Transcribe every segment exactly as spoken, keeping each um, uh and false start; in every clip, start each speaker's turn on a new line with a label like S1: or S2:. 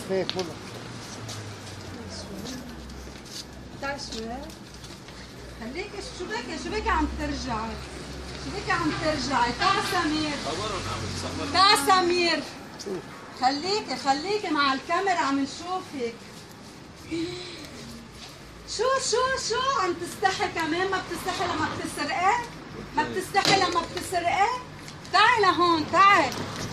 S1: فيك والله.
S2: تعال شوي. خليك شو بك شو بك عم ترجعي؟ شو بك عم ترجعي؟ تعال سمير. تعال سمير. خليكي خليكي مع الكاميرا عم نشوفك. شو شو شو عم تستحي كمان؟ ما بتستحي لما بتسرقي؟ ما بتستحي لما بتسرقي؟ تعي لهون تعي.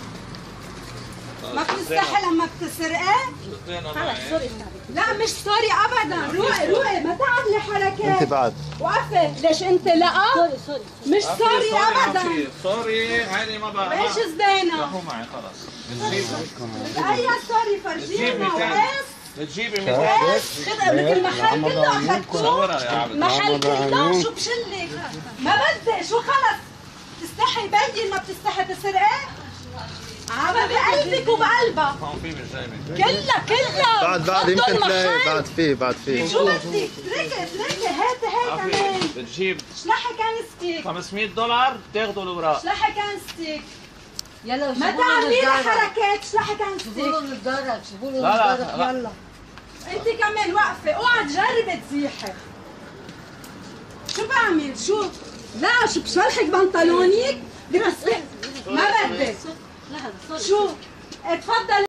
S2: ما بتستحي لما بتسرقي؟
S3: خلص سوري.
S2: لا مش سوري ابدا. روقي روقي ما تعملي حركات.
S1: انت بعد
S2: وقفي. ليش انت لا؟
S3: سوري سوري
S2: مش سوري ابدا.
S4: سوري هذه ما بقى
S2: ايش زبينه؟
S4: هو معي خلص.
S2: اي سوري فرجينا وقيس.
S4: بتجيبي
S2: وقيس خد المحل كله اخذتوه.
S4: صورها يا عبد.
S2: المحل كله شو بشلك؟ ما بدي شو خلص. تستحي بين ما بتستحي تسرقي؟ عم بقلبك وبقلبها.
S4: هون في مش جايبه.
S2: كلها كلها.
S1: بعد بعد يمكن تلاقي بعد فيه بعد فيه.
S2: شو بدك؟ اتركي اتركي هاتي هي كمان.
S4: بتجيب
S2: اشلحي كان ستيك.
S4: خمسمية دولار بتاخذوا الاوراق.
S2: اشلحي كان ستيك.
S3: يلا
S2: ما تعملي لي حركات. اشلحي كان ستيك.
S3: شوفوا له الدرج شوفوا له
S4: لا
S3: الدرج.
S4: لا
S2: يلا انت كمان وقفي. اوعى تجربي تزيحي. شو بعمل؟ شو؟ لا شو بشلحك بنطلونك؟ بس ما بدي.
S3: لحظة سوري.
S2: شو؟ اتفضلي.